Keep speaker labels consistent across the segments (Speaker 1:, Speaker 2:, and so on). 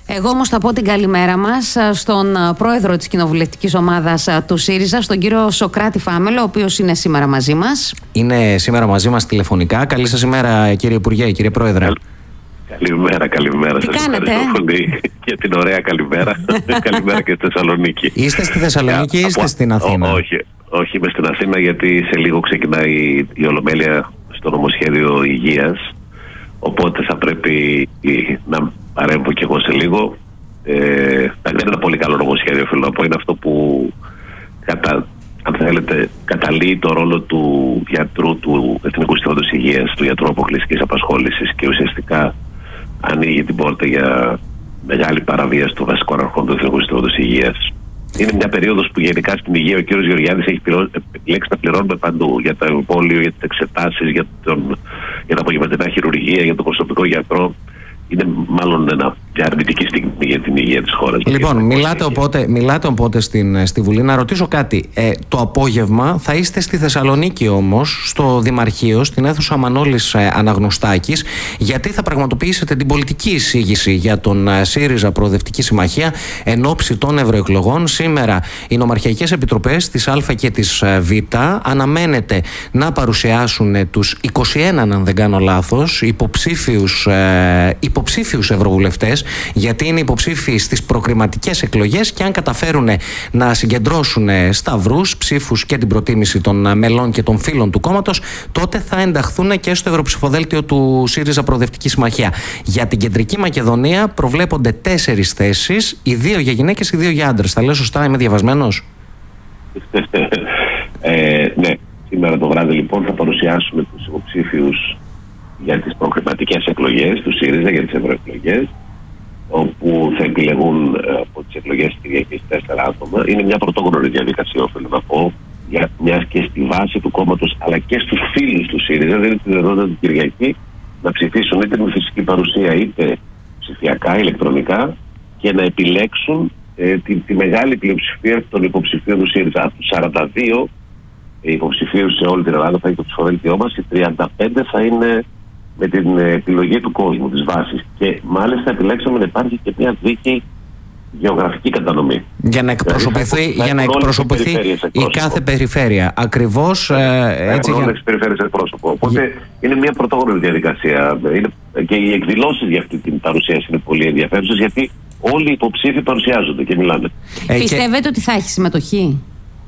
Speaker 1: Εγώ όμως θα πω την καλημέρα μας στον πρόεδρο της κοινοβουλευτικής ομάδας του ΣΥΡΙΖΑ, στον κύριο Σοκράτη Φάμελο, ο οποίος είναι σήμερα μαζί μας.
Speaker 2: Είναι σήμερα μαζί μας τηλεφωνικά. Καλή σας ημέρα, κύριε Υπουργέ, κύριε Πρόεδρε.
Speaker 3: Καλημέρα.
Speaker 1: Τι
Speaker 3: σας
Speaker 1: κάνετε?
Speaker 3: ευχαριστώ πολύ για την ωραία καλημέρα. Καλημέρα και στη Θεσσαλονίκη.
Speaker 2: Είστε στη Θεσσαλονίκη ή είστε στην Αθήνα?
Speaker 3: Όχι, είμαι στην Αθήνα, γιατί σε λίγο ξεκινάει η Ολομέλεια στο νομοσχέδιο υγείας. Οπότε θα πρέπει να παρέμβω κι εγώ σε λίγο. Δεν είναι ένα πολύ καλό νομοσχέδιο, θέλω να πω. Είναι αυτό που αν θέλετε, καταλύει το ρόλο του γιατρού του Εθνικού Συστήματος Υγείας, του γιατρού αποκλειστικής απασχόλησης, και ουσιαστικά ανοίγει την πόρτα για μεγάλη παραβίαση των βασικών αρχών του Εθνικού Συστήματος Υγείας. Είναι μια περίοδος που γενικά στην υγεία ο κ. Γεωργιάδης έχει επιλέξει να πληρώνουμε παντού. Για το εμβόλιο, για τις εξετάσεις, για τα απογευματινά χειρουργία, για τον προσωπικό γιατρό. Είναι μάλλον μια αρνητική στιγμή για την υγεία της χώρας.
Speaker 2: Λοιπόν, μιλάτε οπότε στη Βουλή. Να ρωτήσω κάτι. Το απόγευμα θα είστε στη Θεσσαλονίκη όμως, στο Δημαρχείο, στην αίθουσα Μανώλης Αναγνωστάκης, γιατί θα πραγματοποιήσετε την πολιτική εισήγηση για τον ΣΥΡΙΖΑ Προοδευτική Συμμαχία εν ώψη των ευρωεκλογών. Σήμερα οι νομαρχιακές επιτροπές της Α και της Β αναμένεται να παρουσιάσουν τους 21, αν δεν κάνω λάθος, υποψήφιους ευρωβουλευτές, γιατί είναι υποψήφιοι στις προκριματικές εκλογές, και αν καταφέρουν να συγκεντρώσουν σταυρούς, ψήφους και την προτίμηση των μελών και των φίλων του κόμματος, τότε θα ενταχθούν και στο ευρωψηφοδέλτιο του ΣΥΡΙΖΑ Προοδευτική Συμμαχία. Για την Κεντρική Μακεδονία προβλέπονται 4 θέσεις, οι 2 για γυναίκες, οι 2 για άντρες. Θα λέω σωστά, είμαι διαβασμένος?
Speaker 3: Ναι, σήμερα το βράδυ λοιπόν θα παρουσιάσουμε τους υποψήφιους για τις προκριματικές εκλογές του ΣΥΡΙΖΑ, για τις ευρωεκλογές, όπου θα επιλεγούν από τις εκλογές της Κυριακής 4 άτομα. Είναι μια πρωτόγνωρη διαδικασία, οφείλω να πω, μια και στη βάση του κόμματος αλλά και στους φίλους του ΣΥΡΙΖΑ δεν είναι τη δυνατότητα την Κυριακή να ψηφίσουν είτε με φυσική παρουσία είτε ψηφιακά, ηλεκτρονικά, και να επιλέξουν τη μεγάλη πλειοψηφία των υποψηφίων του ΣΥΡΙΖΑ. Από τους 42 υποψηφίους σε όλη την Ελλάδα θα είναι το ψηφοδέλτιό μας, οι 35 θα είναι με την επιλογή του κόσμου, της βάσης. Και μάλιστα επιλέξαμε να υπάρχει και μια δίκαιη γεωγραφική κατανομή. Για να
Speaker 2: εκπροσωπηθεί η κάθε περιφέρεια. Ακριβώς έτσι.
Speaker 3: Όλες τις περιφέρειες εκπρόσωπο. Οπότε είναι μια πρωτόγνωρη διαδικασία. Και οι εκδηλώσεις για αυτή την παρουσίαση είναι πολύ ενδιαφέρουσες, γιατί όλοι οι υποψήφοι παρουσιάζονται και μιλάνε.
Speaker 1: Πιστεύετε ότι θα έχει συμμετοχή?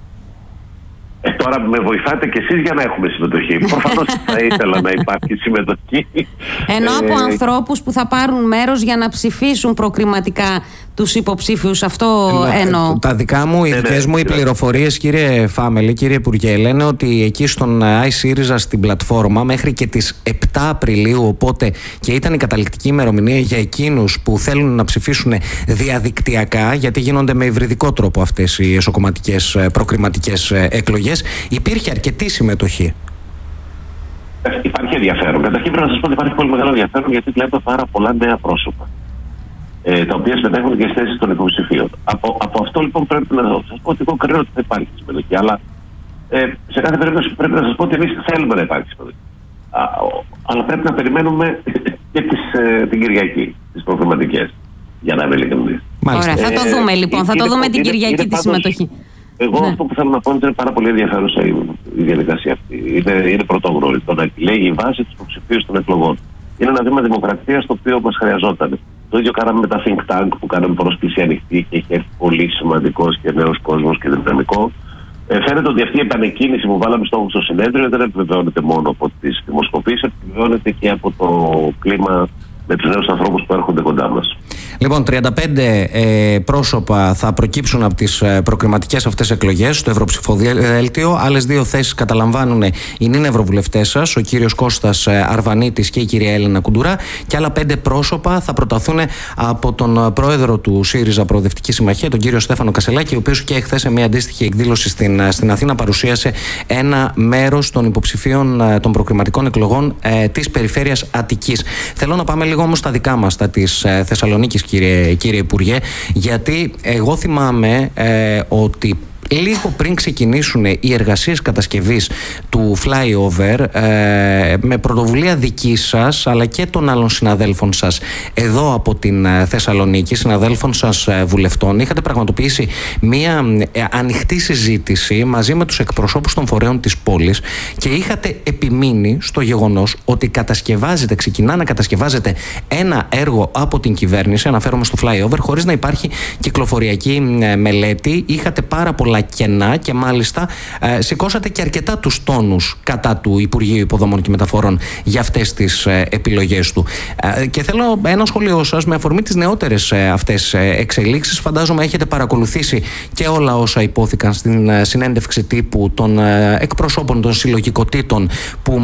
Speaker 3: Τώρα με βοηθάτε κι εσείς για να έχουμε συμμετοχή. Προφανώς θα ήθελα να υπάρχει συμμετοχή.
Speaker 1: Ενώ από ανθρώπους που θα πάρουν μέρος για να ψηφίσουν προκριματικά τους υποψήφιους, αυτό εννοώ.
Speaker 2: Τα δικά μου, οι δικές μου οι πληροφορίες, κύριε Φάμελη, κύριε Υπουργέ, λένε ότι εκεί στον iSYRIZA στην πλατφόρμα μέχρι και τις 7 Απριλίου, οπότε και ήταν η καταληκτική ημερομηνία για εκείνους που θέλουν να ψηφίσουν διαδικτυακά, γιατί γίνονται με υβριδικό τρόπο αυτές οι εσωκομματικές προκριματικές εκλογές, υπήρχε αρκετή συμμετοχή.
Speaker 3: Υπάρχει ενδιαφέρον. Καταρχήν πρέπει να σας πω ότι υπάρχει πολύ μεγάλο ενδιαφέρον, γιατί βλέπω πάρα πολλά νέα πρόσωπα, τα οποία συμμετέχουν και στις θέσεις των υποψηφίων. Από αυτό λοιπόν πρέπει να σας πω ότι εγώ κρίνω ότι θα υπάρχει συμμετοχή, αλλά σε κάθε περίπτωση πρέπει να σας πω ότι εμείς θέλουμε να υπάρχει συμμετοχή. Αλλά πρέπει να περιμένουμε και την Κυριακή, τις προκριματικές, για να είμαι ειλικρινής.
Speaker 1: Ωραία, θα το δούμε λοιπόν, θα το δούμε την Κυριακή τη συμμετοχή.
Speaker 3: Εγώ αυτό που θέλω να πω είναι ότι είναι πάρα πολύ ενδιαφέρουσα η διαδικασία αυτή. Είναι πρωτόγνωρη. Το να επιλέγει η βάση της υποψηφίους των εκλογών είναι ένα βήμα δημοκρατίας το οποίο μας χρειαζόταν. Το ίδιο κάναμε με τα think tank που κάναμε πρόσκληση ανοιχτή και έχει έρθει πολύ σημαντικός και νέος κόσμος και δυναμικό. Φαίνεται ότι αυτή η επανεκκίνηση που βάλαμε στο συνέδριο δεν επιβεβαιώνεται μόνο από τις δημοσκοπήσεις, επιβεβαιώνεται και από το κλίμα με τους νέους ανθρώπους που έρχονται κοντά μας.
Speaker 2: Λοιπόν, 35 πρόσωπα θα προκύψουν από τις προκριματικές αυτές εκλογές στο ευρωψηφοδέλτιο. Άλλες 2 θέσεις καταλαμβάνουν οι νυν ευρωβουλευτές σας, ο κύριος Κώστας Αρβανίτης και η κυρία Έλενα Κουντουρά, και άλλα 5 πρόσωπα θα προταθούν από τον πρόεδρο του ΣΥΡΙΖΑ Προοδευτική Συμμαχία, τον κύριο Στέφανο Κασελάκη, ο οποίος και χθες σε μια αντίστοιχη εκδήλωση στην Αθήνα παρουσίασε ένα μέρος των υποψηφίων των προκριματικών εκλογών της περιφέρειας Αττικής. Θέλω να πάμε λίγο όμως στα δικά μας, τα της Θεσσαλονίκης, κύριε Υπουργέ, γιατί εγώ θυμάμαι ότι λίγο πριν ξεκινήσουν οι εργασίες κατασκευής του flyover, με πρωτοβουλία δική σας αλλά και των άλλων συναδέλφων σας εδώ από την Θεσσαλονίκη, συναδέλφων σας βουλευτών, είχατε πραγματοποιήσει μία ανοιχτή συζήτηση μαζί με τους εκπροσώπους των φορέων της πόλης και είχατε επιμείνει στο γεγονός ότι ξεκινά να κατασκευάζεται ένα έργο από την κυβέρνηση, αναφέρομαι στο flyover, χωρίς να υπάρχει κυκλοφοριακή μελέτη. Είχατε πάρα πολλά κενά και μάλιστα σηκώσατε και αρκετά τους τόνους κατά του Υπουργείου Υποδομών και Μεταφορών για αυτές τις επιλογές του. Και θέλω ένα σχόλιο σας με αφορμή τις νεότερες αυτές εξελίξεις. Φαντάζομαι έχετε παρακολουθήσει και όλα όσα υπόθηκαν στην συνέντευξη τύπου των εκπροσώπων των συλλογικοτήτων που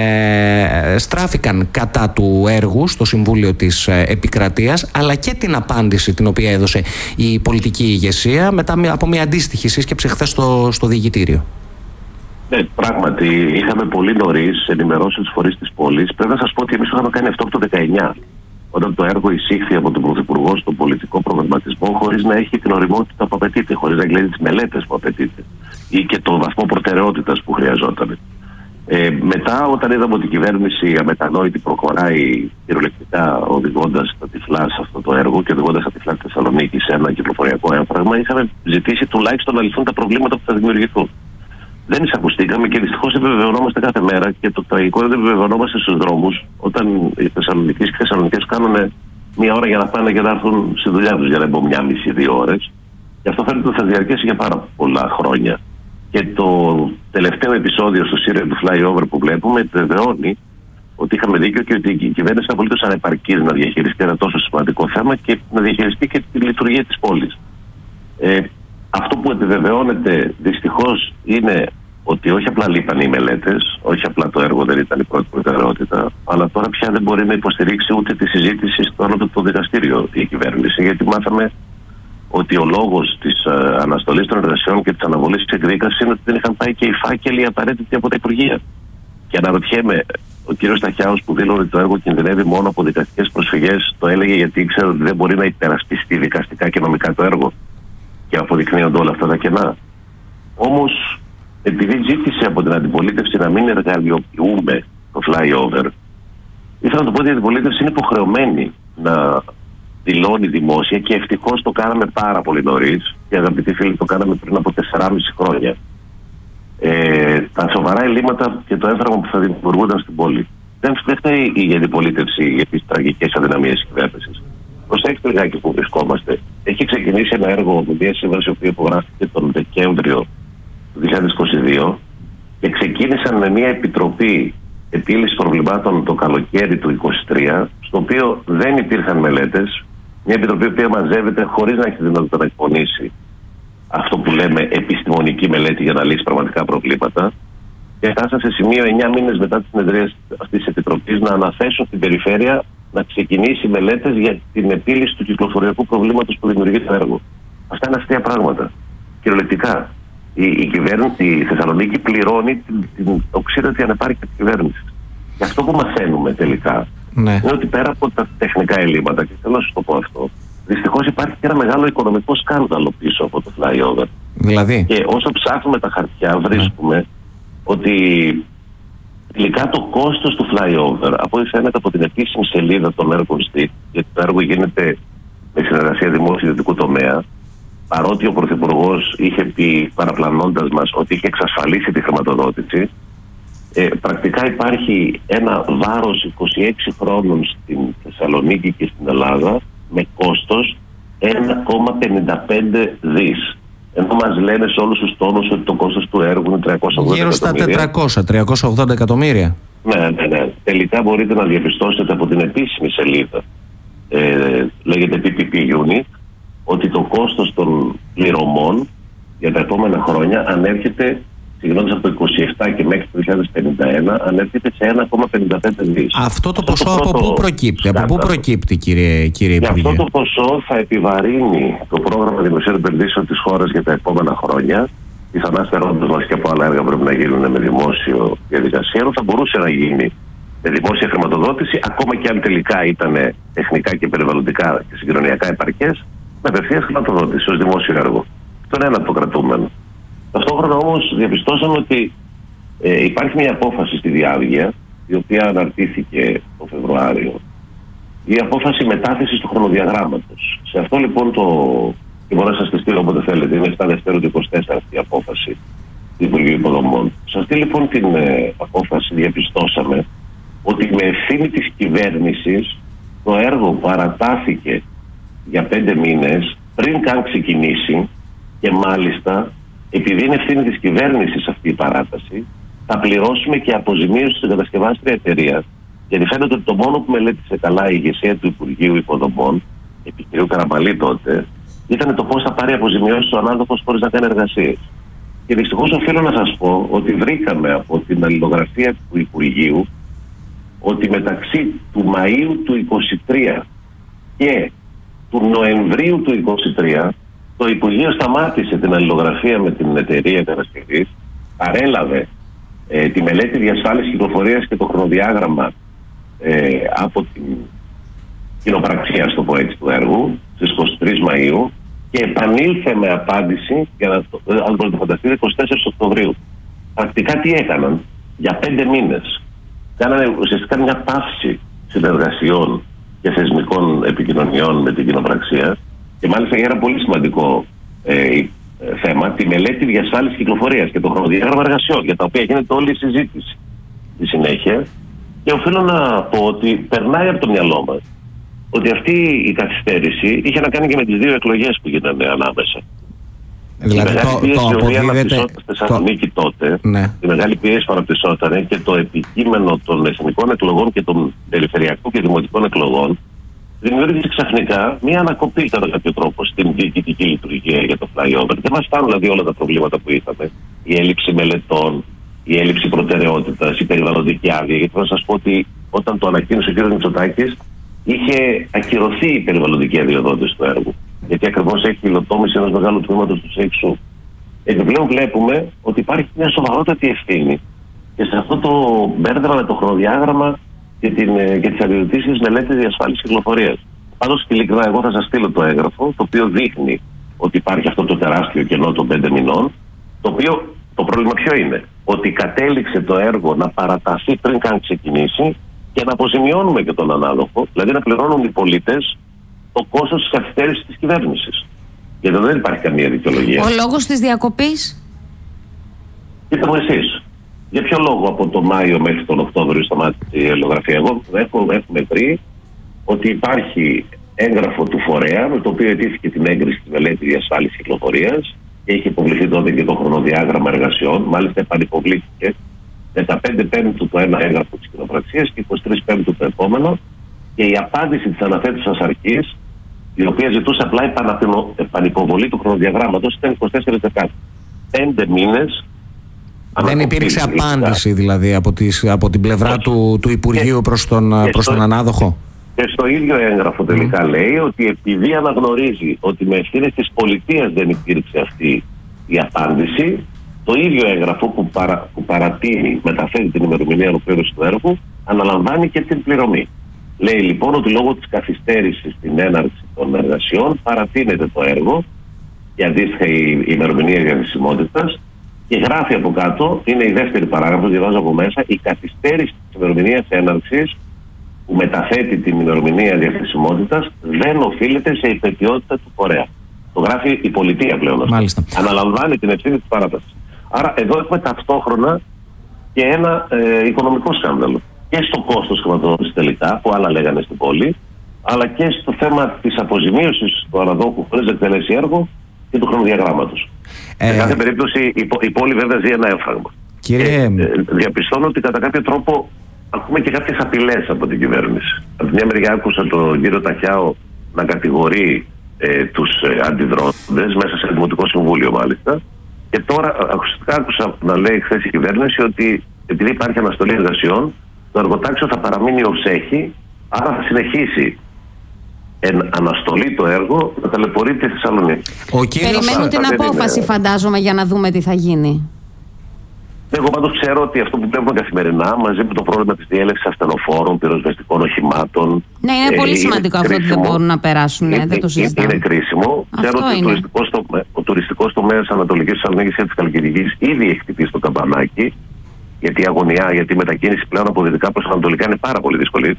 Speaker 2: στράφηκαν κατά του έργου στο Συμβούλιο της Επικρατείας, αλλά και την απάντηση την οποία έδωσε η πολιτική ηγεσία μετά από μια αντίστοιχη σύσκεψη χθες στο Διοικητήριο.
Speaker 3: Ναι, πράγματι είχαμε πολύ νωρίς ενημερώσει τους φορείς της πόλης. Πρέπει να σας πω ότι εμείς το είχαμε κάνει αυτό από το 19, όταν το έργο εισήχθη από τον Πρωθυπουργό στον πολιτικό προγραμματισμό, χωρίς να έχει την ωριμότητα που απαιτείται, χωρίς να έχει τις μελέτες που απαιτείται ή και το βαθμό προτεραιότητας που χρειαζόταν. Μετά, όταν είδαμε ότι η κυβέρνηση αμετανόητη προχωράει κυριολεκτικά οδηγώντας τα τυφλά σε αυτό το έργο και οδηγώντας τα τυφλά τη Θεσσαλονίκη σε ένα κυκλοφοριακό έμφραγμα, είχαμε ζητήσει τουλάχιστον να λυθούν τα προβλήματα που θα δημιουργηθούν. Δεν εισακουστήκαμε και δυστυχώς επιβεβαιωνόμαστε κάθε μέρα, και το τραγικό είναι ότι επιβεβαιωνόμαστε στους δρόμους όταν οι Θεσσαλονικείς και οι Θεσσαλονικές κάνουν μία ώρα για να πάνε και να έρθουν στη δουλειά τους, για να μπω 1,5-2 ώρες. Και αυτό φαίνεται ότι θα διαρκέσει για πάρα πολλά χρόνια. Και το τελευταίο επεισόδιο στο σύριο του flyover που βλέπουμε επιβεβαιώνει ότι είχαμε δίκιο και ότι η κυβέρνηση είναι απολύτως ανεπαρκής να διαχειριστεί ένα τόσο σημαντικό θέμα και να διαχειριστεί και τη λειτουργία της πόλης. Αυτό που επιβεβαιώνεται δυστυχώς είναι ότι όχι απλά λείπαν οι μελέτες, όχι απλά το έργο δεν ήταν η πρώτη προτεραιότητα, αλλά τώρα πια δεν μπορεί να υποστηρίξει ούτε τη συζήτηση στο ανώτατο δικαστήριο η κυβέρνηση, γιατί μάθαμε ότι ο λόγος της αναστολής των εργασιών και της αναβολής της εκδίκασης είναι ότι δεν είχαν πάει και οι φάκελοι απαραίτητοι από τα Υπουργεία. Και αναρωτιέμαι, ο κ. Σταχιάους που δήλωνε ότι το έργο κινδυνεύει μόνο από δικαστικές προσφυγές, το έλεγε γιατί ήξερε ότι δεν μπορεί να υπερασπιστεί δικαστικά και νομικά το έργο και αποδεικνύονται όλα αυτά τα κενά. Όμως, επειδή ζήτησε από την αντιπολίτευση να μην εργαλειοποιούμε το flyover, ήθελα να το πω ότι η αντιπολίτευση είναι υποχρεωμένη να δηλώνει δημόσια, και ευτυχώς το κάναμε πάρα πολύ νωρίς, και αγαπητοί φίλοι, το κάναμε πριν από 4,5 χρόνια. Τα σοβαρά ελλείμματα και το έμφραγμα που θα δημιουργούνταν στην πόλη. Δεν φταίει η αντιπολίτευση για τις τραγικές αδυναμίες της κυβέρνησης. Προσέξτε λιγάκι που βρισκόμαστε. Έχει ξεκινήσει ένα έργο με μια σύμβαση που υπογράφηκε τον Δεκέμβριο του 2022 και ξεκίνησαν με μια επιτροπή επίλυσης προβλημάτων το καλοκαίρι του 2023, στο οποίο δεν υπήρχαν μελέτες. Μια επιτροπή που μαζεύεται χωρίς να έχει δυνατότητα να εκπονήσει αυτό που λέμε επιστημονική μελέτη για να λύσει πραγματικά προβλήματα. Και φτάσαν σε σημείο 9 μήνες μετά τις συνεδρίες αυτής της επιτροπής να αναθέσουν στην περιφέρεια να ξεκινήσει μελέτες για την επίλυση του κυκλοφοριακού προβλήματος που δημιουργεί το έργο. Αυτά είναι αστεία πράγματα. Κυριολεκτικά. Η κυβέρνηση, η Θεσσαλονίκη πληρώνει την οξύτατη ανεπάρκεια της κυβέρνησης. Και αυτό που μαθαίνουμε τελικά είναι ότι πέρα από τα τεχνικά ελλείμματα, και θέλω να σας το πω αυτό, δυστυχώς υπάρχει και ένα μεγάλο οικονομικό σκάνδαλο πίσω από το flyover. Δηλαδή. Και όσο ψάχνουμε τα χαρτιά, βρίσκουμε ότι τελικά το κόστος του flyover, από ό,τι φαίνεται από την επίσημη σελίδα των έργων ΣΤΙΚ, γιατί το έργο γίνεται με συνεργασία δημόσιο-ιδιωτικού τομέα, παρότι ο Πρωθυπουργός είχε πει, παραπλανώντας μας, ότι είχε εξασφαλίσει τη χρηματοδότηση, πρακτικά υπάρχει ένα βάρος 26 χρόνων στην Θεσσαλονίκη και στην Ελλάδα με κόστος 1,55 δις. Ενώ μας λένε σε όλους τους τόνους ότι το κόστος του έργου είναι 380
Speaker 2: γύρω στα 380 εκατομμύρια.
Speaker 3: Ναι. Τελικά μπορείτε να διαπιστώσετε από την επίσημη σελίδα, λέγεται PPP Unit, ότι το κόστος των πληρωμών για τα επόμενα χρόνια ανέρχεται, ξεκινώντας από το 27 και μέχρι το 2051, ανέρχεται σε 1,55 δις.
Speaker 2: Αυτό το ποσό από πού προκύπτει, κύριε Υπουργέ?
Speaker 3: Αυτό το ποσό θα επιβαρύνει το πρόγραμμα δημοσίων επενδύσεων της χώρας για τα επόμενα χρόνια, πιθανά στερώντας μας και από άλλα έργα πρέπει να γίνουν με δημόσιο διαδικασία, αλλά θα μπορούσε να γίνει με δημόσια χρηματοδότηση, ακόμα και αν τελικά ήταν τεχνικά και περιβαλλοντικά και συγκοινωνιακά επαρκές, με απευθείας χρηματοδότηση ως δημόσιο έργο. Αυτό είναι ένα από το κρατούμενο. Ταυτόχρονα όμως διαπιστώσαμε ότι υπάρχει μια απόφαση στη Διάβγεια, η οποία αναρτήθηκε το Φεβρουάριο, η απόφαση μετάθεσης του χρονοδιαγράμματος. Σε αυτό λοιπόν και μπορώ να σας τη στείλω όποτε θέλετε, είναι 7 Δευτέρου του 24 αυτή η απόφαση του Υπουργείου Υποδομών. Σε αυτή λοιπόν την απόφαση διαπιστώσαμε ότι με ευθύνη της κυβέρνησης το έργο παρατάθηκε για 5 μήνες πριν καν ξεκινήσει, και μάλιστα επειδή είναι ευθύνη της κυβέρνησης αυτή η παράταση, θα πληρώσουμε και αποζημίωση στην κατασκευάστρια εταιρεία, γιατί φαίνεται ότι το μόνο που μελέτησε καλά η ηγεσία του Υπουργείου Υποδομών, επί κ. Καραμαλή τότε, ήταν το πώς θα πάρει αποζημιώσει ο ανάδοχος χωρίς να κάνει εργασίες. Και δυστυχώς οφείλω να σας πω ότι βρήκαμε από την αλληλογραφία του Υπουργείου ότι μεταξύ του Μαΐου του 2023 και του Νοεμβρίου του 2023 το Υπουργείο σταμάτησε την αλληλογραφία με την εταιρεία κατασκευής, παρέλαβε τη μελέτη διασφάλισης κυκλοφορίας και το χρονοδιάγραμμα από την κοινοπραξία, στο πω έτσι, του έργου στις 23 Μαΐου και επανήλθε με απάντηση, για να αν μπορείτε να φανταστείτε, 24 Οκτωβρίου. Πρακτικά τι έκαναν? Για 5 μήνες κάνανε ουσιαστικά μια παύση συνεργασιών και θεσμικών επικοινωνιών με την κοινοπραξία, και μάλιστα για ένα πολύ σημαντικό θέμα, τη μελέτη διασφάλισης κυκλοφορίας και το χρονοδιάγραμμα εργασιών, για τα οποία γίνεται όλη η συζήτηση στη συνέχεια. Και οφείλω να πω ότι περνάει από το μυαλό μας ότι αυτή η καθυστέρηση είχε να κάνει και με τις 2 εκλογές που γίνανε ανάμεσα.
Speaker 2: Δηλαδή
Speaker 3: η μεγάλη πίεση η οποία αναπτυσσόταν στη Θεσσαλονίκη τότε,
Speaker 2: ναι.
Speaker 3: Η μεγάλη πίεση που αναπτυσσόταν και το επικείμενο των εθνικών εκλογών και των περιφερειακών και δημοτικών εκλογών δημιούργησε ξαφνικά μία ανακοπή κατά κάποιο τρόπο στην διοικητική λειτουργία για το flyover. Δεν μας φτάνουν δηλαδή όλα τα προβλήματα που είχαμε. Η έλλειψη μελετών, η έλλειψη προτεραιότητας, η περιβαλλοντική άδεια. Γιατί θα σας πω ότι όταν το ανακοίνωσε ο κ. Μητσοτάκης, είχε ακυρωθεί η περιβαλλοντική αδειοδότηση του έργου. Γιατί ακριβώς έχει υλοτόμηση ενός μεγάλου τμήματος του ΣΕΙΞΟΥ. Επιπλέον βλέπουμε ότι υπάρχει μια σοβαρότατη ευθύνη και σε αυτό το μπέρδεμα με το χρονοδιάγραμμα και τις αδειοδοτήσεις μελέτης διασφάλισης κυκλοφορίας. Πάντως, ειλικρινά, εγώ θα σας στείλω το έγγραφο, το οποίο δείχνει ότι υπάρχει αυτό το τεράστιο κενό των 5 μηνών, το οποίο το πρόβλημα ποιο είναι? Ότι κατέληξε το έργο να παραταθεί πριν καν ξεκινήσει και να αποζημιώνουμε και τον ανάδοχο, δηλαδή να πληρώνουν οι πολίτες το κόστος της καθυστέρησης της κυβέρνησης. Γιατί δεν υπάρχει καμία δικαιολογία.
Speaker 1: Ο λόγος της διακοπής?
Speaker 3: Κοίτα μου εσείς. Για ποιο λόγο από τον Μάιο μέχρι τον Οκτώβριο σταμάτησε η αλληλογραφία? Εγώ έχουμε βρει ότι υπάρχει έγγραφο του φορέα με το οποίο αιτήθηκε την έγκριση τη μελέτη διασφάλισης κυκλοφορίας και είχε υποβληθεί τότε και το χρονοδιάγραμμα εργασιών. Μάλιστα επανυποβλήθηκε με τα 5 Πέμπτου το ένα έγγραφο της κοινοπραξίας και 23 Πέμπτου το επόμενο, και η απάντηση της αναθέτουσας αρχής, η οποία ζητούσε απλά επανυποβολή του χρονοδιαγράμματος, ήταν 24 Δεκάτου. 5 μήνες.
Speaker 2: Δεν υπήρξε απάντηση δηλαδή από την πλευρά του Υπουργείου προς τον ανάδοχο.
Speaker 3: Και στο ίδιο έγγραφο τελικά λέει ότι επειδή αναγνωρίζει ότι με ευθύνες της πολιτείας δεν υπήρξε αυτή η απάντηση, το ίδιο έγγραφο που παρατείνει, μεταφέρει την ημερομηνία ολοκλήρωσης του έργου, αναλαμβάνει και την πληρωμή. Λέει λοιπόν ότι λόγω της καθυστέρησης στην έναρξη των εργασιών παρατείνεται το έργο και αντίστοιχα η ημερομηνία διαθεσιμότητας, και γράφει από κάτω, είναι η δεύτερη παράγραφος, διαβάζω από μέσα, η καθυστέρηση της ημερομηνίας έναρξης που μεταθέτει την ημερομηνία διαθεσιμότητας δεν οφείλεται σε υπετιότητα του φορέα. Το γράφει η πολιτεία πλέον.
Speaker 2: Μάλιστα.
Speaker 3: Αναλαμβάνει την ευθύνη της παράτασης. Άρα εδώ έχουμε ταυτόχρονα και ένα οικονομικό σκάνδαλο. Και στο κόστος χρηματοδότησης τελικά, που άλλα λέγανε στην πόλη, αλλά και στο θέμα της αποζημίωσης του αναδόχου χωρίς εκτελέσει έργο και του χρονοδιαγράμματος. Σε κάθε περίπτωση η πόλη βέβαια ζει ένα έμφραγμα. Διαπιστώνω ότι κατά κάποιο τρόπο ακούμε και κάποιες απειλές από την κυβέρνηση. Από τη μια μεριά άκουσα τον κύριο Ταχιάο να κατηγορεί τους αντιδρόντες μέσα σε δημοτικό συμβούλιο μάλιστα, και τώρα άκουσα να λέει χθες η κυβέρνηση ότι επειδή υπάρχει αναστολή εργασιών, το εργοτάξιο θα παραμείνει ως έχει, άρα θα συνεχίσει αναστολή το έργο να ταλαιπωρείται στη Θεσσαλονίκη.
Speaker 1: Περιμένουν την απόφαση, φαντάζομαι, για να δούμε τι θα γίνει.
Speaker 3: Εγώ πάντως ξέρω ότι αυτό που βλέπουμε καθημερινά, μαζί με το πρόβλημα της διέλευσης ασθενοφόρων, πυροσβεστικών οχημάτων.
Speaker 1: Ναι, είναι πολύ σημαντικό αυτό ότι δεν μπορούν να περάσουν. Δεν το συζητάμε.
Speaker 3: Είναι κρίσιμο. Ξέρω ότι ο τουριστικός τομέας Ανατολικής Θεσσαλονίκης και της Χαλκιδικής ήδη έχει χτυπήσει το καμπανάκι, γιατί η αγωνιά, γιατί η μετακίνηση πλέον από δυτικά προς ανατολικά είναι πάρα πολύ δύσκολη.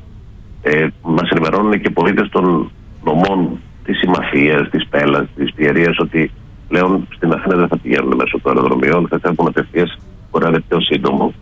Speaker 3: Μας ενημερώνουν και πολίτες των νομών της Συμμαθίας, της Πέλας, της Πιερίας, ότι πλέον στην Αθήνα δεν θα πηγαίνουν μέσω του αεροδρομίου, θα φεύγουν απευθείας, μπορεί να είναι πιο σύντομο.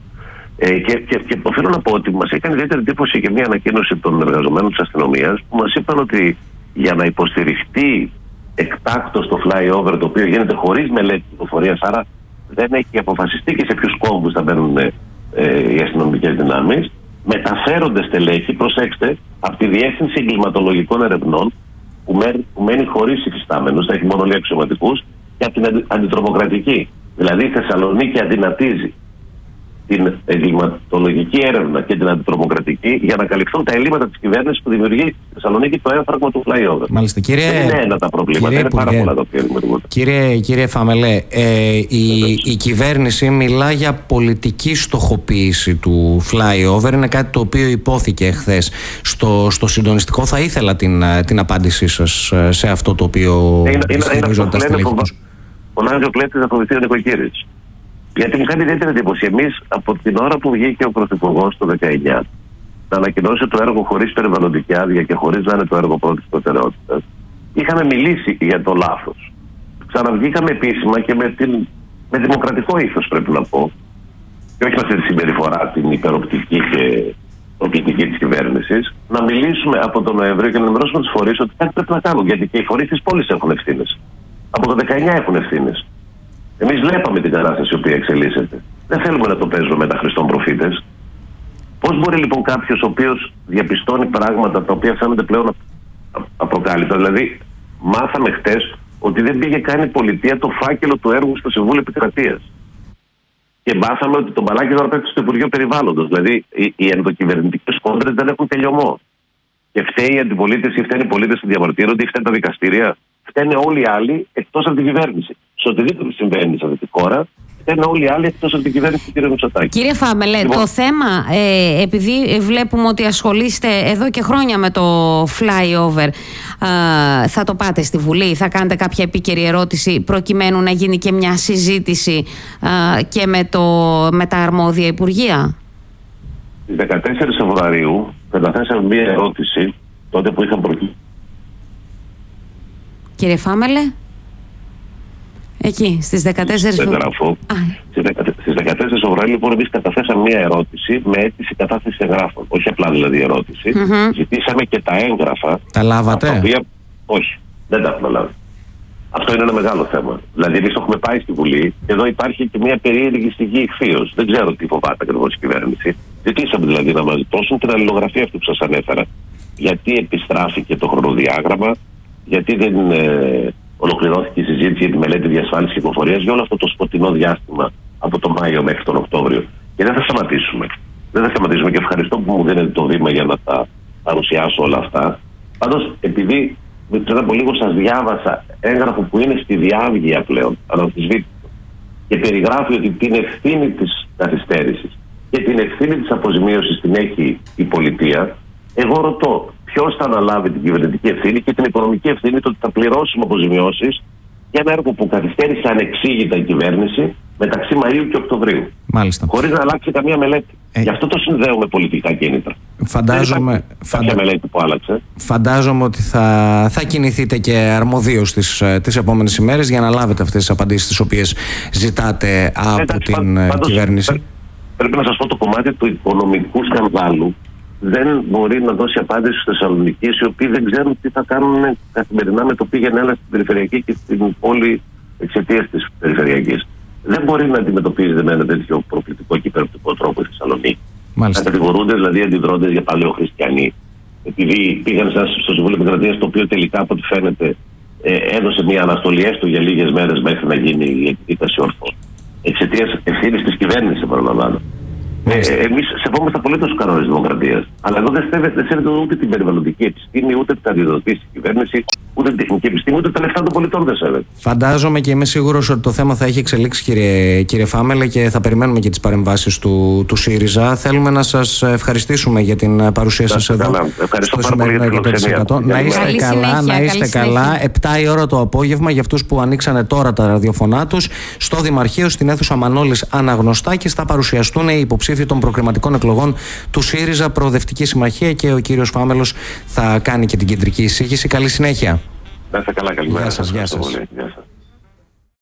Speaker 3: Και οφείλω να πω ότι μας έκανε ιδιαίτερη εντύπωση και μια ανακοίνωση των εργαζομένων της αστυνομίας, που μας είπαν ότι για να υποστηριχτεί εκτάκτως το flyover, το οποίο γίνεται χωρίς μελέτη κυκλοφορίας, άρα δεν έχει αποφασιστεί και σε ποιους κόμβους θα μπαίνουν οι αστυνομικές δυνάμεις, μεταφέρονται στελέχη, προσέξτε, από τη Διεύθυνση Εγκληματολογικών Ερευνών, που μένει χωρίς υφιστάμενους, θα έχει μόνο λίγους αξιωματικούς, και από την αντιτρομοκρατική. Δηλαδή η Θεσσαλονίκη αδυνατίζει την εγκληματολογική έρευνα και την αντιτρομοκρατική για να καλυφθούν τα ελλείμματα της κυβέρνησης που δημιουργεί στη Θεσσαλονίκη το έμφραγμα του flyover.
Speaker 2: Μάλιστα, κύριε...
Speaker 3: Δεν είναι ένα τα προβλήματα, είναι πάρα πολλά τα οποία δημιουργούνται.
Speaker 2: Κύριε Φαμελέ, η κυβέρνηση μιλά για πολιτική στοχοποίηση του flyover. Είναι κάτι το οποίο υπόθηκε εχθές στο συντονιστικό. Θα ήθελα την απάντησή σας σε αυτό το οποίο ισχυρίζονται τα στελέχη τους.
Speaker 3: Φωνάζει ο κλέφτης να φοβηθεί ο νοικοκύρης. Γιατί μου κάνει ιδιαίτερη εντύπωση. Εμείς από την ώρα που βγήκε ο Πρωθυπουργός το 19 να ανακοινώσει το έργο χωρίς περιβαλλοντική άδεια και χωρίς να είναι το έργο πρώτης προτεραιότητας, είχαμε μιλήσει για το λάθος. Ξαναβγήκαμε επίσημα και με δημοκρατικό ήθος, πρέπει να πω, και όχι με αυτή τη συμπεριφορά την υπεροπτική και προκλητική της κυβέρνησης, να μιλήσουμε από τον Νοέμβριο και να ενημερώσουμε τους φορείς ότι κάτι πρέπει να κάνουν. Γιατί και οι φορείς της πόλης έχουν ευθύνες. Από το 19 έχουν ευθύνες. Εμείς βλέπαμε την κατάσταση η οποία εξελίσσεται. Δεν θέλουμε να το παίζουμε με τα Χριστών προφήτες. Πώς μπορεί λοιπόν κάποιος ο οποίος διαπιστώνει πράγματα τα οποία φαίνονται πλέον απροκάλυπτα? Δηλαδή, μάθαμε χτες ότι δεν πήγε καν η πολιτεία το φάκελο του έργου στο Συμβούλιο Επικρατείας. Και μάθαμε ότι το μπαλάκι τώρα πέφτει στο Υπουργείο Περιβάλλοντος. Δηλαδή, οι ενδοκυβερνητικές κόντρες δεν έχουν τελειωμό. Και φταίει η αντιπολίτευση, φταίνουν οι πολίτες που διαμαρτύρονται, φταίνουν τα δικαστήρια. Φταίνε όλοι οι άλλοι εκτός από την κυβέρνηση. Σε οτιδήποτε συμβαίνει σε αυτή τη χώρα, φταίνε όλοι οι άλλοι εκτός από την κυβέρνηση του κ. Μητσοτάκη.
Speaker 1: Κύριε Φάμελε, το θέμα, επειδή βλέπουμε ότι ασχολείστε εδώ και χρόνια με το flyover, θα το πάτε στη Βουλή, θα κάνετε κάποια επίκαιρη ερώτηση προκειμένου να γίνει και μια συζήτηση και με τα αρμόδια υπουργεία?
Speaker 3: Στις 14 Φεβρουαρίου καταθέσαμε μια ερώτηση, τότε που είχαν προκύψει.
Speaker 1: Κύριε Φάμελε, εκεί στις 14 Φεβρουαρίου.
Speaker 3: Στις 14 Φεβρουαρίου λοιπόν εμείς καταθέσαμε μια ερώτηση με αίτηση κατάθεση εγγράφων. Όχι απλά δηλαδή ερώτηση. Ζητήσαμε και τα έγγραφα.
Speaker 2: Τα λάβατε?
Speaker 3: Όχι, δεν τα έχουμε λάβει. Αυτό είναι ένα μεγάλο θέμα. Δηλαδή εμείς έχουμε πάει στη Βουλή και εδώ υπάρχει και μια περίεργη στιγμή ηχθείως. Δεν ξέρω τι φοβάται ακριβώς η κυβέρνηση. Ζητήσαμε δηλαδή να μας δώσουν την αλληλογραφία αυτή που σας ανέφερα. Γιατί επιστράφηκε το χρονοδιάγραμμα, γιατί δεν ολοκληρώθηκε η συζήτηση για τη μελέτη διασφάλισης κυκλοφορίας για όλο αυτό το σκοτεινό διάστημα από τον Μάιο μέχρι τον Οκτώβριο. Και δεν θα σταματήσουμε. Δεν θα σταματήσουμε και ευχαριστώ που μου δίνετε το βήμα για να τα παρουσιάσω όλα αυτά. Πάντως, επειδή πριν από λίγο σας διάβασα έγγραφο που είναι στη διάβγεια πλέον, αναμφισβήτητο, και περιγράφει ότι την ευθύνη της καθυστέρησης και την ευθύνη της αποζημίωσης την έχει η πολιτεία, εγώ ρωτώ, ποιος θα αναλάβει την κυβερνητική ευθύνη και την οικονομική ευθύνη το ότι θα πληρώσουμε αποζημιώσεις για ένα έργο που καθυστέρησε ανεξήγητα η κυβέρνηση μεταξύ Μαΐου και Οκτωβρίου.
Speaker 2: Μάλιστα.
Speaker 3: Χωρίς να αλλάξει καμία μελέτη. Γι' αυτό το συνδέουμε πολιτικά κίνητρα. Κάποια μελέτη που άλλαξε.
Speaker 2: Φαντάζομαι ότι θα κινηθείτε και αρμοδίως τις επόμενες ημέρες για να λάβετε αυτές τις απαντήσεις τις οποίες ζητάτε από την κυβέρνηση.
Speaker 3: Πρέπει να σας πω, το κομμάτι του οικονομικού σκανδάλου δεν μπορεί να δώσει απάντηση στους Θεσσαλονικείς, οι οποίοι δεν ξέρουν τι θα κάνουν καθημερινά με το πήγαινε έλα στην περιφερειακή και στην πόλη εξαιτίας της περιφερειακής. Δεν μπορεί να αντιμετωπίζεται με ένα τέτοιο προκλητικό και υπεροπτικό τρόπο η Θεσσαλονίκη. Να κατηγορούνται δηλαδή αντιδρώντες για παλαιοχριστιανοί, επειδή πήγαν στο Συμβούλιο Επικρατείας, το οποίο τελικά από ό,τι φαίνεται έδωσε μια αναστολή έστω για λίγες μέρες μέχρι να γίνει η εκδίκαση ορθών. Εξαιτίας ευθύνης της κυβέρνησης, επαναλαμβάνω. Εμείς σεβόμαστε απολύτως τους κανόνες της δημοκρατίας. Αλλά εδώ δεν σέβεται ούτε την περιβαλλοντική επιστήμη, ούτε την αντιδοτή στην κυβέρνηση, ούτε την τεχνική επιστήμη. στιγμή ότι τα λεφτά των πολιτών δεν σέβεται.
Speaker 2: Φαντάζομαι και είμαι σίγουρος ότι το θέμα θα έχει εξελίξει, κύριε Φάμελε, και θα περιμένουμε και τις παρεμβάσεις του ΣΥΡΙΖΑ. Θέλουμε να σας ευχαριστήσουμε για την παρουσία σας εδώ.
Speaker 3: Ευχαριστώ πάρα πολύ για την φιλοξενία.
Speaker 2: Να είστε καλά. 7 η ώρα το απόγευμα για αυτούς που ανοίξανε τώρα τα ραδιοφωνά τους. Στο Δημαρχείο, στην αίθουσα Μανώλης Αναγνωστάκης, θα παρουσιαστούν οι υποψήφοι των προκριματικών εκλογών του ΣΥΡΙΖΑ Προοδευτική Συμμαχία και ο κύριος Φάμελος θα κάνει και την κεντρική εισήγηση. Καλή συνέχεια.
Speaker 3: Να είστε καλά, καλημέρα.
Speaker 2: Γεια σας.